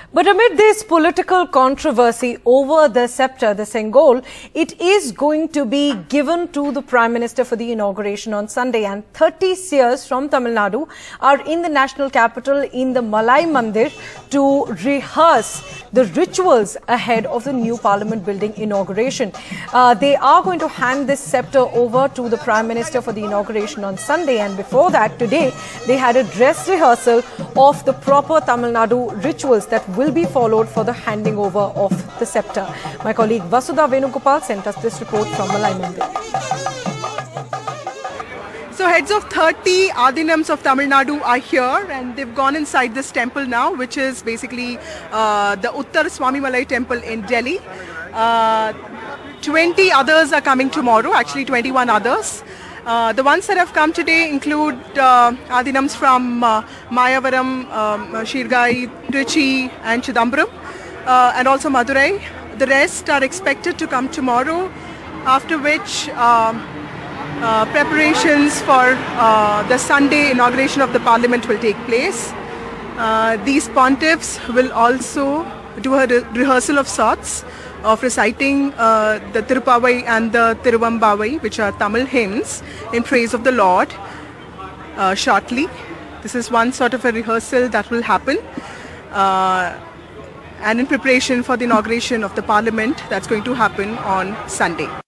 But amid this political controversy over the scepter, the Sengol, it is going to be given to the Prime Minister for the inauguration on Sunday. And 30 seers from Tamil Nadu are in the national capital in the Malai Mandir to rehearse the rituals ahead of the new Parliament building inauguration. They are going to hand this scepter over to the Prime Minister for the inauguration on Sunday. And before that, today, they had a dress rehearsal of the proper Tamil Nadu rituals that will be followed for the handing over of the scepter. My colleague Vasudha Venugopal sent us this report from Malai Mandir. So heads of 30 Adheenams of Tamil Nadu are here and they've gone inside this temple now, which is basically the Uttara Swami Malai temple in Delhi. 20 others are coming tomorrow, actually 21 others. The ones that have come today include Adheenams from Mayavaram, Shirgai, Trichy and Chidambaram and also Madurai. The rest are expected to come tomorrow, after which preparations for the Sunday inauguration of the Parliament will take place. These pontiffs will also do a rehearsal of sorts of reciting the Tirupavai and the Tiruvambavai, which are Tamil hymns in praise of the Lord shortly. This is one sort of a rehearsal that will happen and in preparation for the inauguration of the Parliament that's going to happen on Sunday.